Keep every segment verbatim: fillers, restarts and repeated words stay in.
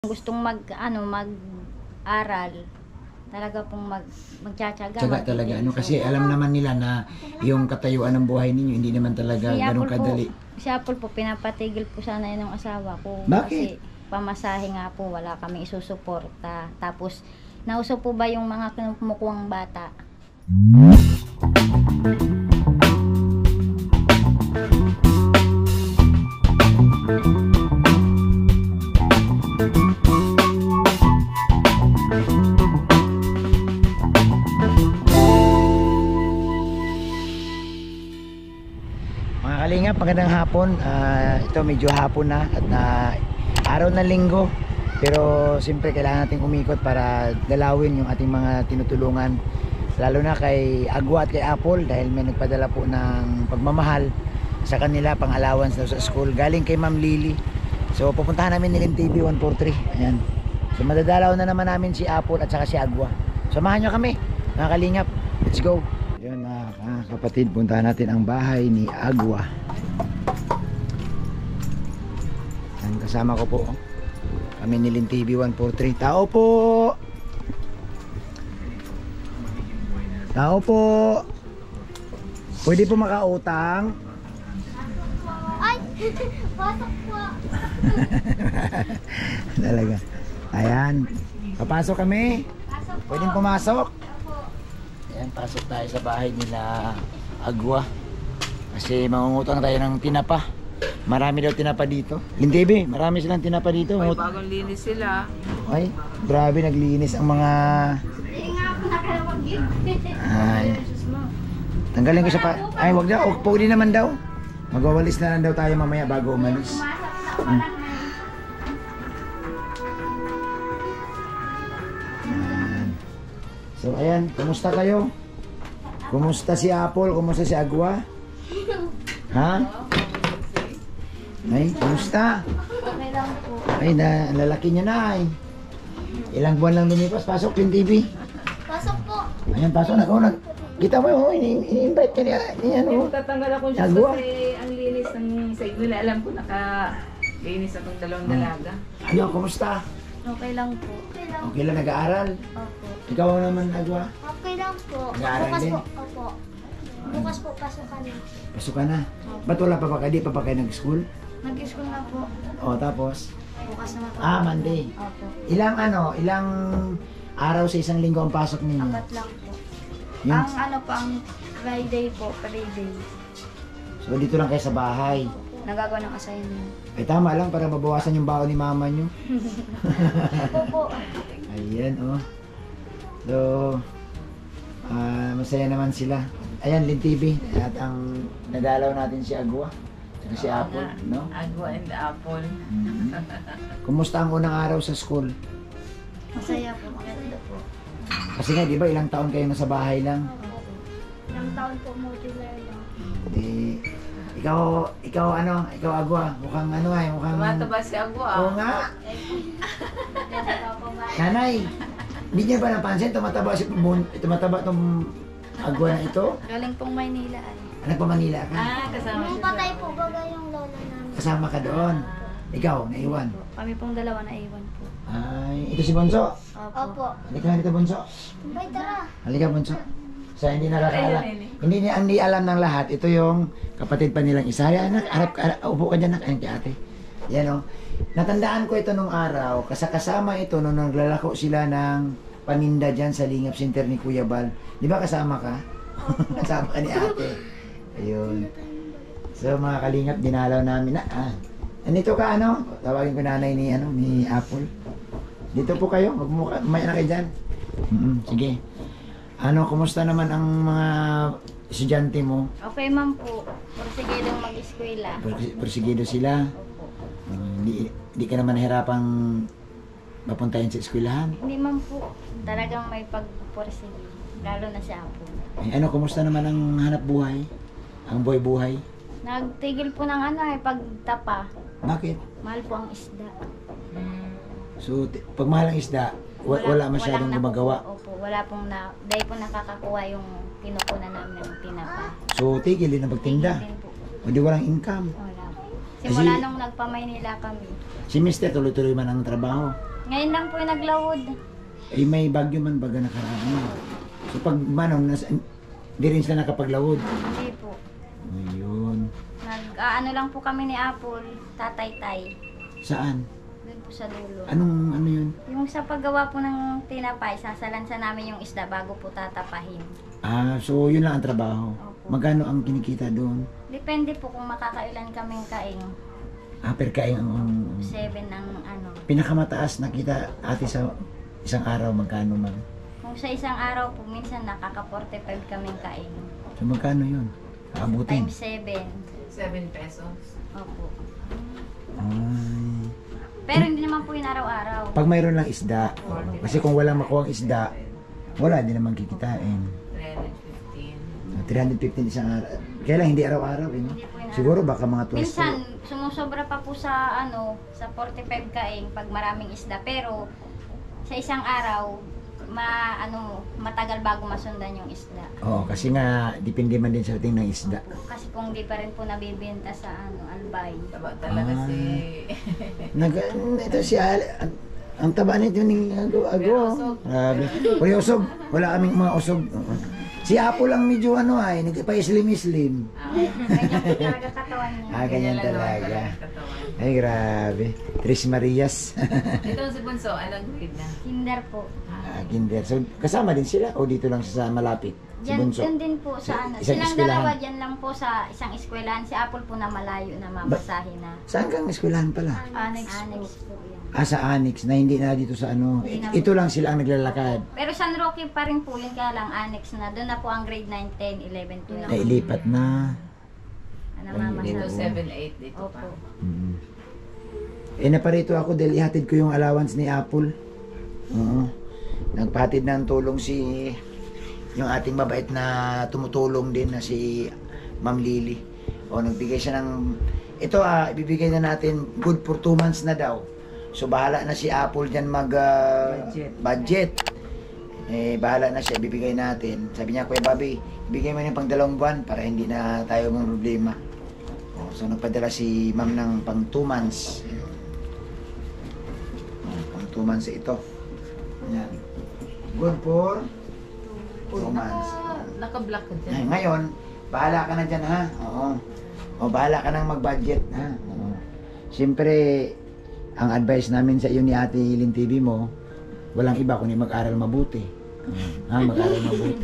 Gustong mag ano mag-aral, talaga pong mag magtiyatiyaga. Tiyaga talaga ano kasi alam naman nila na yung katayuan ng buhay ninyo hindi naman talaga Si ganun Apple kadali. Po, si Apple po pinapatigil po sana yun ng asawa ko. Bakit? Kasi pamasahe nga po wala kami isusuporta. Tapos nauso po ba yung mga kumukuhang bata? Mga kalingap, magandang hapon. Uh, ito medyo hapon na at uh, araw ng linggo. Pero siyempre kailangan nating umikot para dalawin yung ating mga tinutulungan. Lalo na kay Agwa at kay Apple dahil may nagpadala po ng pagmamahal sa kanila pang allowance daw sa school. Galing kay Ma'am Lily. So pupuntahan namin ni Lim T V one four three. Ayan. So madadalaw na naman namin si Apple at saka si Agwa. Samahan nyo kami mga kalingap. Let's go. Yun mga uh, kapatid, puntahan natin ang bahay ni Agwa. Yan, kasama ko po kami ni Lim T V one four three. Tao po! Tao po! Pwede po makautang? Ay! Pasok po! Talaga. Ayan. Papasok kami. Pasok po! Pwedeng pumasok. Ayan, pasok tayo sa bahay nila Agwa. Kasi mangungutang tayo ng tinapa. Marami daw tinapa dito. Hindi be, marami silang tinapa dito. Ay, bagong linis sila. Ay, grabe naglinis ang mga... Hindi nga ako nakalawag-gift. Ay, tanggalin ko siya pa. Ay, wag daw. O, pwede naman daw. Magwawalis na lang daw tayo mamaya bago umalis. Pumasok na Hmm. parang Ayan. So, ayan. Kumusta kayo? Kumusta si Apple? Kumusta si Agwa? Ha? Ay, kumusta? okay lang po. Ay, na, lalaki niya na ay. Ilang buwan lang lumipas. Pasok yung T V. Pasok po! Ayan, pasok na. Oh, nag kita mo, oh, ini-invite ka niya. Ni, Hindi ano, mo tatanggal ako siya Agwa. kasi ang linis ng sa igwila. Alam ko naka-linis akong dalawang Hmm. dalaga. ano, kumusta? Okay lang po. Okay lang Okay lang, nag-aaral. Opo. Ikaw naman, Agwa. Okay lang po. Nag-aaral Bukas din? po. Opo. Bukas po pasok kami. Pasok ka na. Ba't wala pa ba kayo? Di pa ba kayo nag-school? Nag-school na po. O, tapos? Bukas naman po. Ah, Monday. Opo. Ilang ano, ilang araw sa isang linggo ang pasok ninyo? Apat lang po. Yung, Ang ano po, ang Friday po, Friday. so, dito lang kayo sa bahay. Nagagawa ng assignment. Ay, tama lang para mabawasan yung baon ni mama nyo. Opo. Ayan, oh. So, ah, masaya naman sila. Ayan, Lim T V. At ang nadalaw natin si Agwa. Saka si Apple, no? Agwa and apple. Mhm. Kumusta ang unang araw sa school? Masaya po, maganda po. Kasi nga, di ba, ilang taon kayo nasa bahay lang? Ilang taon po modular lang. Di, ikaw, ikaw ano, ikaw Agwa, mukhang ano ay, mukhang... Tumataba si Agwa. Oo nga. Ganda pa po ba? Nanay, hindi niya ba napansin, tumataba si Bun, tumataba tong Agwa na ito? Galing pong Maynila ay. Anak pa Manila ka? Ah, kasama Nung siya. patay po baga yung lola namin. Kasama ka doon? Ikaw, naiwan? Kami pong dalawa na iwan po. Ay, ito si Bunso. Opo. Halika nga dito, Bunso. Bay, tara. Halika, Bunso. Sa hindi nakakaalam. Ayun, ayun. Hindi niya hindi alam ng lahat. Ito yung kapatid pa nilang isa. Ay, anak, harap, harap, upo ka dyan, anak. Ayun kay ate. Yan o. Natandaan ko ito nung araw. Kasakasama ito nung naglalako sila ng paninda dyan sa Lingap Center ni Kuya Bal. Di ba kasama ka? Kasama ka ni ate. Ayun. So mga kalingap, dinalaw namin na. Ah, andito ka ano? Tawagin ko nanay ni, ano, ni Apple. Dito po kayo. Magmukha, may na kayo dyan. Mm-mm, sige. Ano, kumusta naman ang mga estudyante mo? Okay ma'am po, porsigidong mag-eskwela. Pers- Persigido sila. Opo. Uh, hindi, hindi ka naman nahirapang mapuntahin sa eskwelahan. Hindi man po, talagang may pagpursige. Lalo na si Apo. Eh, ano, kumusta naman ang hanap buhay? Ang buhay-buhay? Nagtigil po ng ano eh, pagtapa. Bakit? Mahal po ang isda. So, t- pag mahal ang isda, wa- wala, masyadong walang gumagawa. nakukuha. Opo, wala pong na, dahil po nakakakuha yung kinukunan namin ng tinapa. So, tigil din ang pagtinda. Tigil din po. O di walang income. Wala po. Kasi- Simula nung nagpa-Maynila kami. Si Mister tuloy-tuloy man ang trabaho. Ngayon lang po yung naglawod. Eh, may bagyo man baga nakaraan. So pag manong, nas, hindi rin sila nakapaglawod. Hindi po. Ayun. Nag, ah, ano lang po kami ni Apple, tatay-tay. Saan? Doon po sa dulo. Anong ano yun? Yung sa paggawa po ng tinapay, sasalansa namin yung isda bago po tatapahin. Ah, so yun lang ang trabaho. Opo. Magkano ang kinikita doon? Depende po kung makakailan kaming kaing. Ah, per kaing ang, ang Seven ang ano. pinakamataas na kita ate sa isang araw magkano man? Kung sa isang araw po, minsan nakaka forty-five kaming kaing. So magkano yun? Abutin. Times seven. seven pesos. Opo. Ay. Pero hindi naman po yun araw-araw. Pag mayroon lang isda, kasi kung walang makuha isda, wala din naman kikitain. three hundred fifteen. three hundred fifty isang araw. Kaya lang hindi araw-araw eh, no? Hindi po yun Siguro baka mga twice. Minsan, sumusobra pa po sa ano, sa forty-five kaing pag maraming isda. Pero sa isang araw, ma ano, matagal bago masundan yung isda. Oo, kasi nga depende man din sa ating ng isda. Kasi kung di pa rin po nabibenta sa ano, albay. Taba talaga Ah. si... Nag ito si Al, ang, ang taba nito ni Ago, Ago. Usog. Grabe. Puri usog. Wala kaming mga usog. Oo. Si Apo lang medyo ano ay, nagpa-islim-islim. Ganyan po talaga katawan niya. Ah, ganyan lang naman talaga. talaga katawan. Ay, grabe. Tres Marias. Ito si Bunso, anong grade na? Kinder po. Ah, kinder. So, kasama din sila o dito lang siya sa malapit? Si Diyan, Bunso. dyan din po sa ano. Isang Silang eskwelahan. dalawa dyan lang po sa isang eskwelahan. Si Apple po na malayo na mamasahe na. Saan kang eskwelahan pala? Annex, Annex po yan. Ah, sa Annex na hindi na dito sa ano. Hindi na. Ito lang sila ang naglalakad. Pero San Roque pa rin po yun, kaya lang Annex na. Doon na po ang grade nine, ten, eleven, twelve. Nailipat na. Ano Ay, mamasahe. Dito Oo. seven eight dito pa. Opo. Mm. Eh, naparito ako dahil ihatid ko yung allowance ni Apple. Oo. Nagpatid ng tulong si yung ating mabait na tumutulong din na si Ma'am Lily. O, nagbigay siya ng ito ah, ibibigay na natin good for two months na daw. So, bahala na si Apple dyan mag ah, Budget. budget. Eh, bahala na siya, ibibigay natin. Sabi niya, Kuya Bobby, ibigay mo yung pang dalawang buwan para hindi na tayo mong problema. O, so, nagpadala si Ma'am ng pang two months. O, pang two months ito. Ayan. Good for two months. Naka-block ka Ay, dyan. ngayon, bahala ka na dyan, ha? Oo. O, bahala ka nang mag-budget, ha? Oo. Siyempre, ang advice namin sa iyo ni Ate Hiling T V mo, walang iba kundi mag-aral mabuti. Oo. Ha, mag-aral mabuti.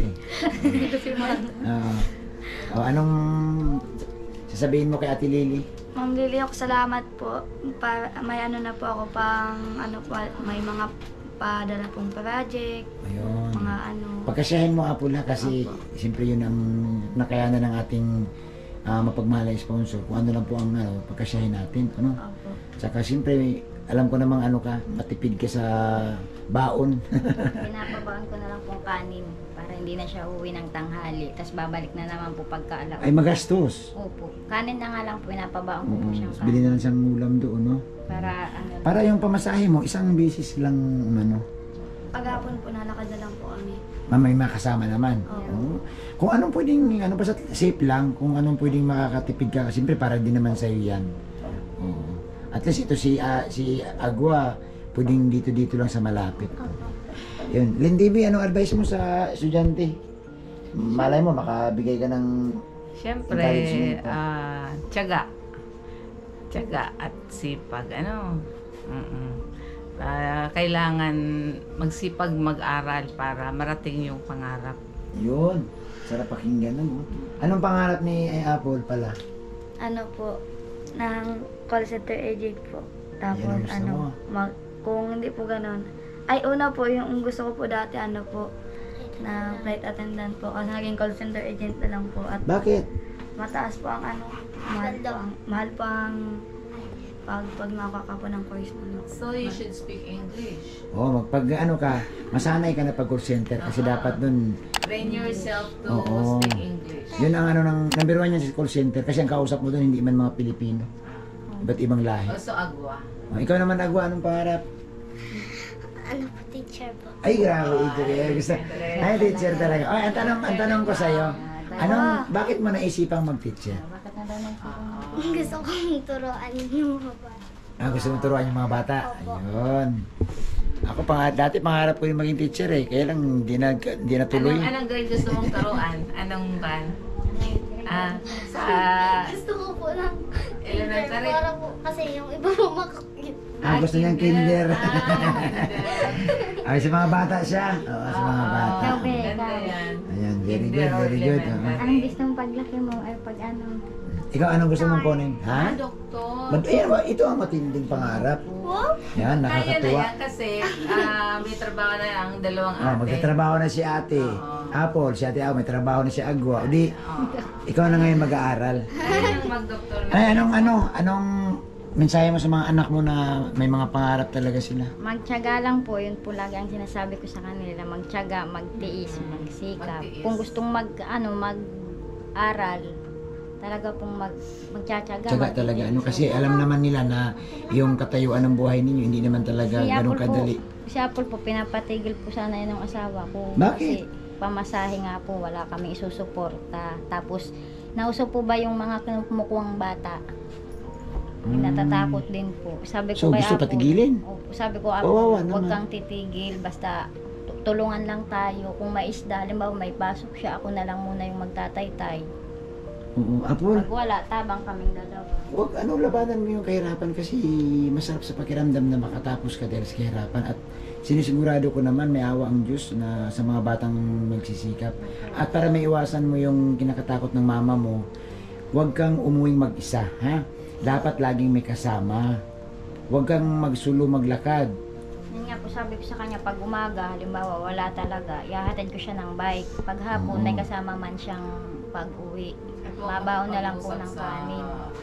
Oo. O, anong sasabihin mo kay Ate Lily? Ma'am Lily, ako salamat po. Para, may ano na po ako pang, ano po, may mga padala pong project, Ayun. mga ano. Pagkasyahin mo, Apple, ha? Kasi, siyempre yun ang nakayanan ng ating ah, mapagmahal na sponsor. Kung ano lang po ang ano, pagkasyahin natin. Ano? Opo. Saka siyempre, alam ko namang ano ka, matipid ka sa baon. Pinapabaan ko na lang pong kanin para hindi na siya uwi ng tanghali. Tapos babalik na naman po pagkaalaw. Ay magastos. Opo. Kanin na nga lang po, pinapabaan ko po Oo, siyang bili kanin. na lang siyang ulam doon, no? Para ano. Para yung pamasahe mo, isang beses lang, ano, Paghapon po, nalakad na lang po kami. mamay makasama naman. Oo. Oo. Kung anong pwedeng, ano basta safe lang, kung anong pwedeng makakatipid ka, siyempre para din naman sa'yo yan. Oo. At least ito si, ah, si Agua, pwedeng dito-dito lang sa malapit. Yun. Lindibi, anong advice mo sa estudyante? Malay mo, makabigay ka ng Siyempre, encouragement po. ah, tiyaga. Tiyaga at sipag. Ano? Mm-mm. Ah, kailangan magsipag mag-aral para marating yung pangarap. Yun. Sarap pakinggan, ano? Anong pangarap ni eh, Apple pala? Ano po, ng call center agent po. Tapos Yan ang gusto ano, mo. mag, kung hindi po ganun. Ay, una po, yung gusto ko po dati, ano po, na flight attendant po. Kasi naging call center agent na lang po. At Bakit? mataas po ang ano, mahal po ang, mahal po ang pag, pag makaka po ng course mo. So, you should speak English. Oh, magpag ano ka, masanay ka na pag call center kasi Aha. dapat dun, Train yourself to Oo. speak English. yun ang ano ng number one yan sa call center kasi ang kausap mo dun hindi man mga Pilipino. Iba't ibang lahi. Also, agwa. Oh, ikaw naman, Agwa, anong pangarap? Ano po, teacher po. Ay, grabe, ito eh. Gusto. Ay, teacher talaga. Oh, ang tanong, ang tanong ko sa'yo, anong, bakit mo naisipang mag-teacher? Bakit na daw nang Gusto kong turuan yung mga bata. Ah, gusto mo turuan yung mga bata? Opo. Ayun. Ako pa dati pangarap ko yung maging teacher eh. Kaya lang hindi na hindi na tuloy. Anong, anong grade gusto mong turuan? Anong ban? Ah, sa Gusto ko po ng elementary. para po, kasi yung iba po makakit. Ah, gusto niyang kinder. Ah, Ay, sa mga bata siya. Oo, sa mga bata. Ikaw, Be, Ganda ikaw. yan. Ayan, very Kinder good, or very good. elementary. Oo. Anong gusto mong paglaki mo? Ay, pag ano? Ikaw, anong gusto mong kunin? Ha? Ah, doktor. Ba't, ayan ba, ito ang matinding pangarap. Wow! Yan, Kaya na nakakatuwa. yan kasi ah, may trabaho na ang dalawang Ah, ate. magtatrabaho na si ate. Oo. Apple, si ate Ao, may trabaho na si Agwa. O di, Oo. ikaw na ngayon mag-aaral. Kaya nang mag-doktor na. Ay, anong, ano, anong mensahe mo sa mga anak mo na may mga pangarap talaga sila? Magtiyaga lang po, yun po lagi ang sinasabi ko sa kanila. Magtiyaga, magtiis, magsikap. Magtiis. Kung gustong mag, ano, mag-aral, talaga pong mag, magtsatsaga. Tsaga mag- talaga, ano, kasi alam naman nila na yung katayuan ng buhay ninyo, hindi naman talaga Si ganun Apple kadali. po, si Apple po, pinapatigil po sana yun ng asawa ko. Bakit? Kasi pamasahe nga po, wala kami isusuporta. Tapos, nauso po ba yung mga kumukuhang bata? Hmm. Natatakot din po. Sabi So, ko kay gusto Apple, patigilin? Opo, sabi ko, Apple, Kawawa huwag naman. kang titigil, basta tu- tulungan lang tayo. Kung may isda, halimbawa may pasok siya, ako na lang muna yung magtataytay. Oo, Apple, Pag wala, tabang kaming dalawa. wag ano, labanan mo yung kahirapan kasi masarap sa pakiramdam na makatapos ka dahil sa kahirapan at sinisigurado ko naman may awa ang Diyos na sa mga batang magsisikap. At para may iwasan mo yung kinakatakot ng mama mo, huwag kang umuwing mag-isa, ha? Dapat laging may kasama. Huwag kang magsulo maglakad. Yun nga po sabi ko sa kanya, pag umaga, halimbawa wala talaga, ihahatid ko siya ng bike. Pag hapon, Oo. may kasama man siyang pag-uwi. Mabaon na lang po ng kanin.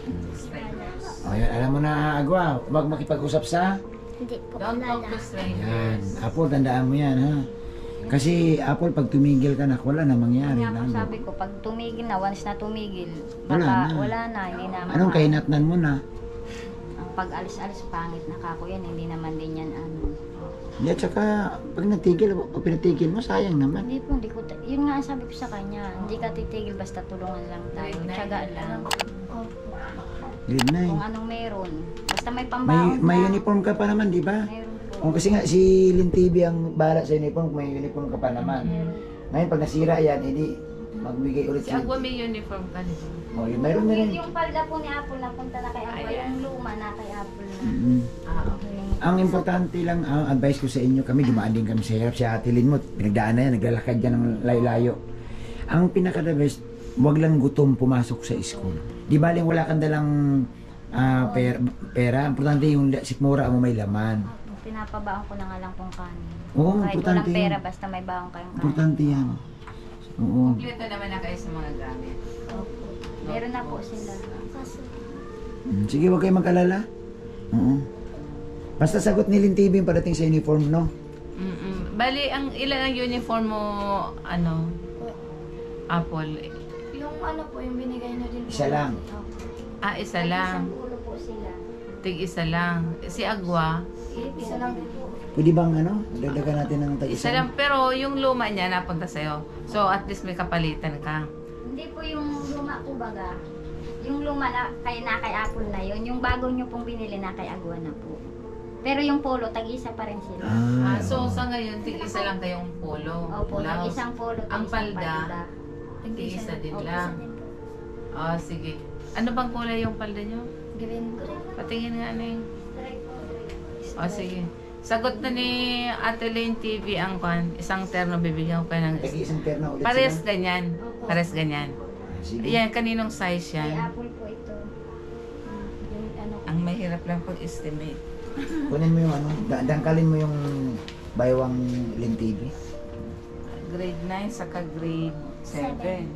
O yan, alam mo na, Agwa, huwag makipag-usap sa... Hindi po Don't talk kilala. to Yan, strangers. Apple, tandaan mo yan, ha? Kasi, Apple, pag tumigil ka na, wala na mangyari. Kaya po lalo. sabi ko, pag tumigil na, once na tumigil, Wala baka na. wala na, hindi na. Anong maka- kahinatnan mo na? Ang pag-alis-alis, pangit na kako yan, hindi naman din yan ano. Hindi, at saka, pag natigil, o pinatigil mo, sayang naman. Hindi po, hindi ko, ta- yun nga ang sabi ko sa kanya, hindi ka titigil, basta tulungan lang tayo, Grade nine tiyaga na lang. Opo. Grade nine. Kung anong meron, basta may May, pambaon may na. uniform ka pa naman, di ba? Meron po. O, kasi nga, si Lin T V ang bahala sa uniform, kung may uniform ka pa naman. Ngayon, pag nasira yan, edi, magbigay ulit Si si... Agwa may uniform ka nito. O, yun, mayroon na rin. Yung, yung palda po ni Apple, napunta na kay Apple, Ayan. yung luma na kay Apple na. Mm. Ah, okay. Ang importante lang, ang advice ko sa inyo, kami dumaan din kami sa hirap. Si Ate Lin mo, pinagdaan na yan, naglalakad yan ng layo-layo. Ang pinaka-the best, huwag lang gutom pumasok sa school. Di baling wala kang dalang ah, pera, pera. Importante yung sikmura mo may laman. Pinapabaon ko na nga lang pong kanin. Oo, Kahit importante walang pera, yun. basta may baon kayong kanin. Importante yan. Oo. Kompleto naman na kayo sa mga gamit. Opo. Meron na po sila. Kaso, Mm, Sige, huwag kayong mag-alala. Oo. Basta sagot ni Lin T V yung padating sa uniform, no? Mm-mm. Bali, ang ilan ang uniform mo, ano, Apple? yung ano po, yung binigay na din po. Isa lang. Opo. Ah, isa lang. Isang ulo po sila. Tig isa lang. Si Agwa, Isa lang din po. Pwede bang ano? Dagdagan natin ng tag-isa? isa lang. Pero yung luma niya napunta sa'yo. So, at least may kapalitan ka. Hindi po yung luma po baga. Yung luma na kay na kay Apple na yun, yung bago nyo pong binili na kay Agwa na po. Pero yung polo, tag-isa pa rin sila. Ah, Ah, so oo. sa ngayon, tig isa lang kayong polo. Opo, Blouse. tag-isang polo, Ang tag-isang palda, tig isa din Opo, lang. Isa din po. Ah, sige. Ano bang kulay yung palda nyo? Green po. Patingin nga na yung... Oh, sige. Sagot na ni Ate Lane T V ang kwan. Isang terno bibigyan ko kayo ng... Tag-isang terna ulit Pares sila. ganyan. Pares ganyan. Sige. Yan, kaninong size Kay yan? Apple po ito. Hmm, Yung ano, Ang mahirap lang pag-estimate. Kunin mo yung ano, da- dangkalin mo yung baywang Lin T V. Grade nine saka grade seven.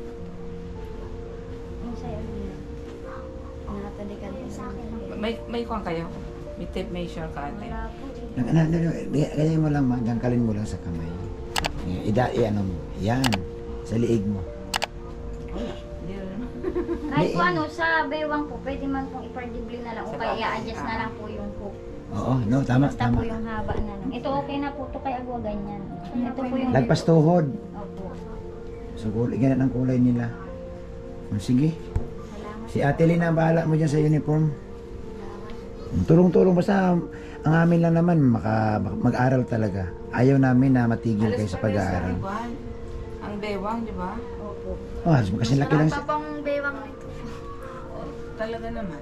yung sa'yo. Nakatalikan po sa akin. May, may kwan kayo? May tape measure ka ate? Wala po eh. Nang ano, ano, di- ganyan mo lang, ma, dangkalin mo lang sa kamay. Eh, Ida, i ano mo, yan, sa liig mo. Hindi rin. Kahit po May- ano, sa bewang po, pwede man pong ipardibli na lang o Sa kaya bagay, i-adjust na ah. lang po yung hook. Oo, no, tama, Basta tama. po yung haba na lang. Ito okay na po, ito kay Agwa ganyan. Ito po yung... Lagpas tuhod. Opo. So, kulay, ganyan ang kulay nila. O, sige, Salamat. si Ate Lin ang bahala mo dyan sa uniform. Tulong-tulong, basta ang amin lang naman maka, mag-aral talaga. Ayaw namin na matigil kayo sa pag-aaral. Ang bewang, di ba? Opo. Oh, kasi laki lang. Sarap pa pang bewang nito. Talaga naman.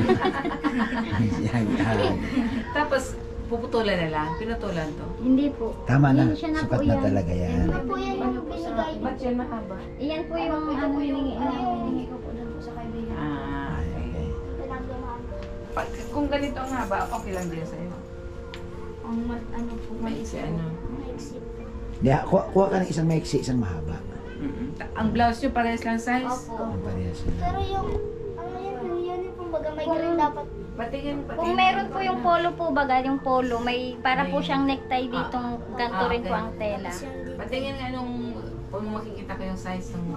Yan, yan. Tapos, puputulan na lang. Pinutulan to. Hindi po. Tama na, Yan, siya na po sapat na yan. talaga yan. Yan po yan yung binigay. Ba't yan mahaba? Iyan po yung ano hiningi Hiningi ko po doon po sa kaibigan. Ah, okay. Okay. Pag, kung ganito ang haba, okay lang din sa'yo. Ang ma- ano po, Maiksi ano. Di, kuha, kuha ka ng isang maiksi, isang mahaba. Mm-mm. Ta- Ang blouse nyo parehas lang size? Opo. Ang parehas yun. Pero yung, ano yan, yung uniform baga may green dapat. Patingin, patingin. Kung meron po yung polo po baga, yung polo, may para po May- siyang necktie ditong ganito Ah, rin po okay. ang tela. Patingin nga nung, kung makikita ko yung size ng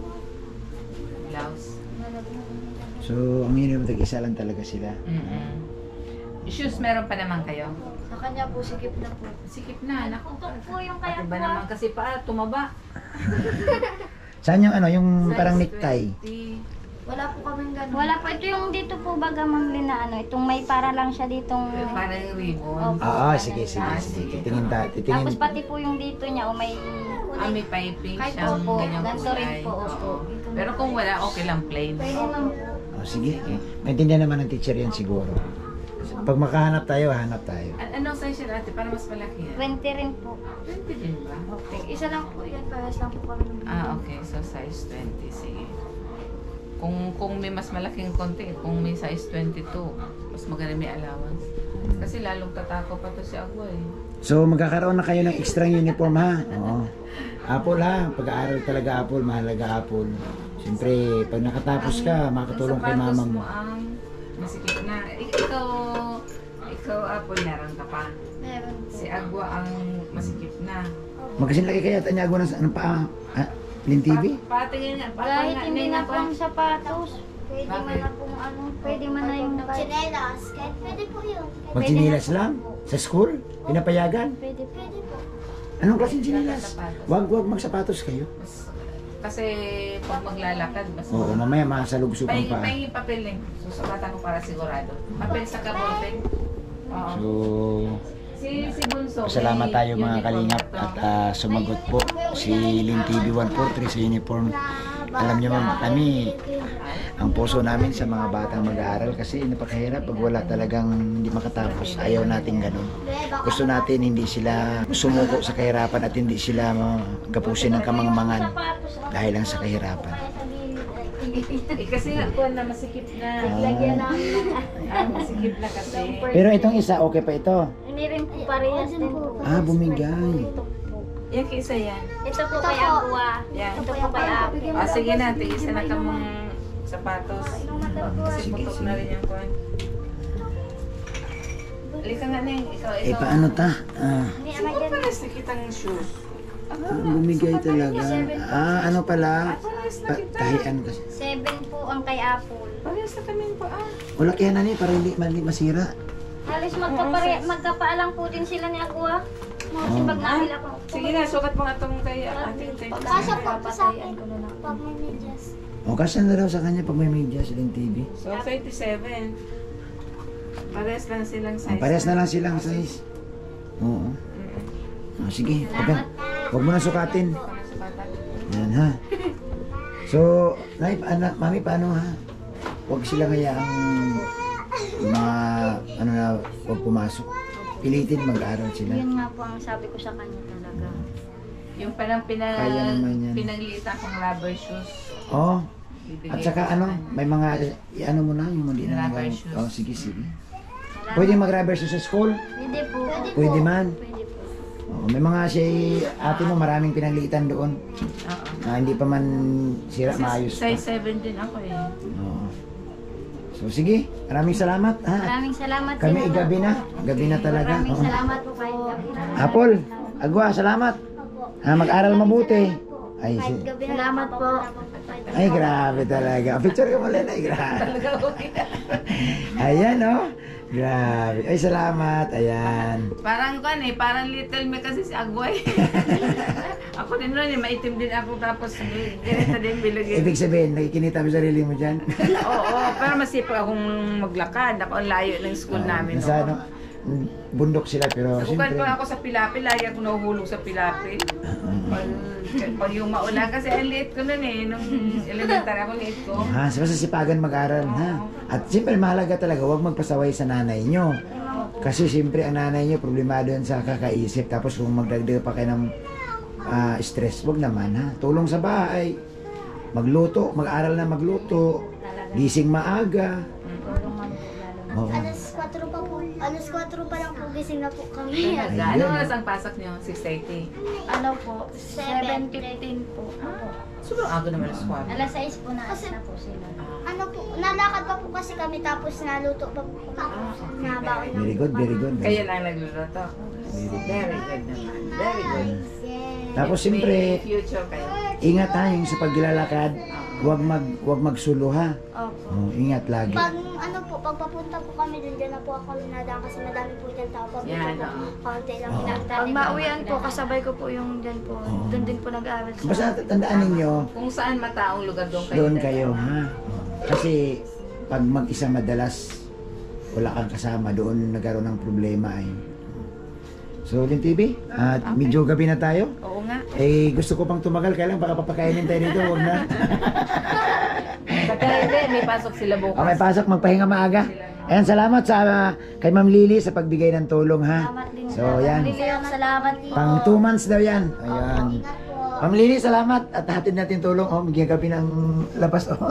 blouse. So, ang minimum tag-isa lang talaga sila. Mm-mm. Shoes meron pa naman kayo? Sa kanya po, sikip na po. Sikip na, naku. Ito po yung kaya Pati ba po. naman kasi pa, tumaba. Saan yung ano, yung Size parang necktie? twenty. Wala po kaming ganun. Wala po. Ito yung dito po baga ma'am Lina, ano, itong may para lang siya ditong... Parang ribbon. Opo. Ah, ah, sige, sige, sige. Titingin ta, titingin. Tapos pati po yung dito niya, o may... Ah, may piping Kahit siyang opo, ganyang ganito rin kulay. po, opo. Oo. Pero kung wala, okay lang plain. Pwede naman po. Oh, sige. Eh, maintindihan naman ng teacher yan siguro. Pag makahanap tayo, hanap tayo. An anong size siya dati? Para mas malaki yan. twenty rin po. twenty din ba? Okay. Isa lang po yan, parehas lang po kami. ng- Ah, okay. So, size twenty. Sige. Kung kung may mas malaking konti, kung may size twenty-two, mas maganda may allowance. Kasi lalong tatako pa to si Agwa eh. So, magkakaroon na kayo ng extra uniform ha? Oo. Apple ha, pag-aaral talaga Apple, mahalaga Apple. Siyempre, pag nakatapos ka, makatulong kay Ang mama sapatos mo. ang masikip na. Ik- Ikaw, ikaw Apple, meron ka pa. Meron po. Si Agwa ang masikip na. Magkasin laki kaya, tanya ko ng ano pa, ah, Lin T V? Pa, patingin nga. Pa, Kahit pa- hindi tingnan na ko. po ang sapatos. Pwede Bakit? man na pong ano, pwede man na yung... Chinelas, kahit pwede po yun. Kahit Magsinilas lang? Sa school? Pinapayagan? Pwede po. pwede po. Anong klaseng sinilas? Wag, wag magsapatos kayo. Mas- Kasi pag maglalakad, mas Oo, mamaya masalubsog ang Pahingin, paa. pahingin papel eh. Susukatan ko para sigurado. Papel sa kaboteng. Oo. So, Si, si Bunso. salamat may tayo mga uniform kalingap na to. at ah, sumagot po si Lin T V one four three sa uniform. Alam niyo ma'am, kami, ang puso namin sa mga batang mag-aaral kasi napakahirap pag wala talagang hindi makatapos. Ayaw natin ganun. Gusto natin hindi sila sumuko sa kahirapan at hindi sila gapusin ng kamangmangan dahil lang sa kahirapan. Eh kasi nga po na masikip na. Lagyan namin ng... Ah, masikip na kasi. Pero itong isa, okay pa ito? Hindi rin po parehas din po. Ah, bumigay. Ito po. Yan kisa yan. Ito po kay Aqua. Yan. Ito po kay Ape. Ah, sige na, tigisa na ka mong sapatos. Kasi Sige, putok sige. na rin yung kuhan. Halika nga Neng, ikaw, ikaw. Eh, paano ta? Ah, Hindi, Siguro ama dyan. pares na kitang shoes. ah, bumigay talaga. Ah, ano pala? Pares na Pa, kita. kahit ano kasi. Seven po ang kay Apple. Pares na kami pa ah. Wala kaya na niya para hindi mali masira. Halos magkapare, magkapaalang po din sila ni Aqua. Kasi Oh. pag nabil ako. Sige na, sukat mo nga itong kay ating tayo. Kasya po po sa akin. Papatayan ko na lang. Pag may medyas. O, kasi na daw sa kanya pag may media sa Lin T V. So, thirty-seven. Pares lang silang size. Pares na lang silang size. Oo. Mm-mm. Oh, sige, okay. Huwag mo na sukatin. Para sa bata. Yan ha. So, nay, paano, mami, paano ha? Huwag sila ngayaang mga, ano na, huwag pumasok. Pilitin mag-aaral sila. Yun nga po ang sabi ko sa kanya talaga. Yung parang pinag, Kaya naman yan. pinaglitan kong rubber shoes. Oh, Bibigay at saka ko sa ano, kanya. may mga, ano mo na, yung hindi na Rubber nagawa. shoes. Oh, sige, sige. Salamat. Pwede mag-rubber shoes sa school? Hindi po. Pwede man. Pwede po. Oh, may mga siya, ate mo, maraming pinaglitan doon. Oo. Na hindi pa man sira, Kasi maayos pa. size seven din ako eh. Oo. So, sige, maraming salamat ha. Maraming salamat Kami din po. gabi na, gabi na talaga. Maraming Oo. salamat po kayo. Apple, Agwa, salamat. Ha, mag-aral mabuti. Ay, si- Salamat po. ay, grabe talaga. Picture ka muli na, grabe. Talaga okay. Ayan, oh. Grabe. Ay, salamat. Ayan. Parang kan eh, parang little me kasi si Agway. Ako din nun eh, maitim din ako tapos ganito din bilagin. Ibig sabihin, nakikinita mo sarili mo dyan? Oo, pero masipag akong maglakad. Ako ang layo ng school namin. Nasa oo. ano, bundok sila, pero Nakukan siyempre. pa ako sa Pilapil, lagi ako nahuhulog sa Pilapil. Pag, pag yung maulan, kasi ang liit ko nun eh, nung elementary ako liit ko. Ha, sa masasipagan mag-aral, ha? At siyempre, mahalaga talaga, huwag magpasaway sa nanay nyo. Kasi siyempre, ang nanay nyo, problemado yan sa kakaisip. Tapos kung magdagdag pa kayo ng ah, stress, huwag naman, ha? Tulong sa bahay, magluto, mag-aral na magluto, gising maaga. Tulong man po lalo. Oo. Alas kwatro pa po. Alas kwatro pa lang po gising na po kami. Talaga. Ano oras ang pasok niyo? six thirty? Ano po, seven fifteen po. Sobrang aga naman ang squad. Alas sais po na Kasi- na po sila. Ano po, nalakad pa po kasi kami tapos naluto pa po kami. Nabaon na Very po good, kami. very good. Kayo lang nagluluto. Very good naman. Very good. Yes. Tapos May siyempre, future kayo. ingat ha, yung sa paglalakad, huwag mag, huwag magsolo ha. Opo. Oh, ingat lagi. Pag ano po, pag papunta po kami dun, dyan na po ako linadaan kasi madami po dyan tao. Pag Yan, po, oo. kaunti lang Oo. pinagtali. Pag mauwian po, kasabay ko po yung dyan po. Oo. Doon din po nag-aaral siya. Basta tandaan ninyo, Kung saan mataong lugar doon kayo. doon dalawa. kayo ha. Kasi pag mag-isa madalas, wala kang kasama, doon nagkaroon ng problema ay. So, Lin T V, at medyo gabi na tayo. Oo nga. Eh, gusto ko pang tumagal, kaya lang baka papakainin tayo dito, huwag na. Sa Caribe, may pasok sila bukas. Okay, pasok, magpahinga maaga. Ayan, salamat sa kay Ma'am Lily sa pagbigay ng tulong ha. Salamat din. So, yan. Liliang salamat po. Pang two months daw yan. Ayan. Ingat po. Ma'am Lily, salamat at hatid natin tulong. Oh, magiging gabi ng labas. Oh.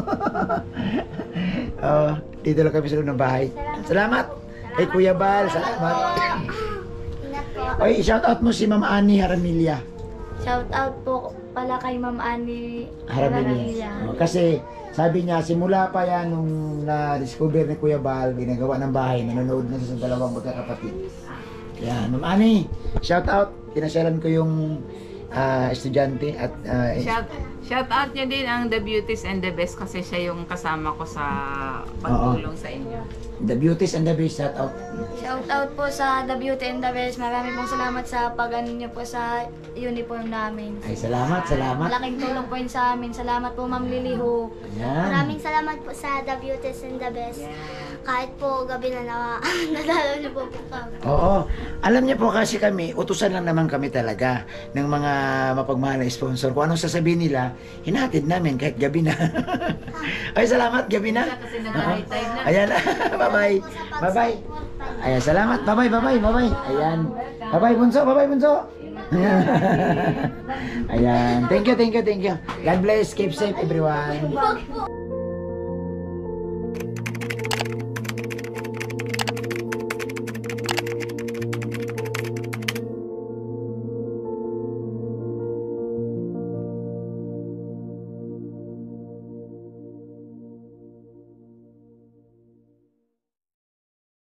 Oh, dito lang kami sa loob ng bahay. Salamat. Kay Kuya Bal, salamat. Ingat po. Oy, shout out mo si Ma'am Annie Haramilla. Shout out po pala kay Ma'am Annie Haramilla. Oh, kasi sabi niya, simula pa yan nung na-discover ni Kuya Bal, ginagawa ng bahay, nanonood na siya sa dalawang magkakapatid. Kaya, Ma'am Annie, shout out. Pinasyalan ko yung ah, estudyante at ah, Shout, shout out niyo din ang The Beauties and the Best kasi siya yung kasama ko sa pagtulong sa inyo. The Beauties and the Beast, shout out. Shout out po sa The Beauty and the Beast. Marami pong salamat sa pag-ano niyo po sa uniform namin. Ay, salamat, salamat. Malaking tulong po yun sa amin. Salamat po Ma'am Lily Ho. Ayan. Maraming salamat po sa The Beauties and the Best. Kahit po gabi na na nadalaw niyo po po kami. Oo. Alam niyo po kasi kami, utusan lang naman kami talaga ng mga mapagmahal na sponsor. Kung anong sasabihin nila, hinatid namin kahit gabi na. Ay, salamat, gabi na. Kasi nag-high tide na. Ayan, bye-bye. Bye-bye. Ayan, salamat. Bye-bye, bye-bye, bye-bye. Ayan. Bye-bye, bunso. Bye-bye, bunso. Ayan. Thank you, thank you, thank you. God bless. Keep safe, everyone.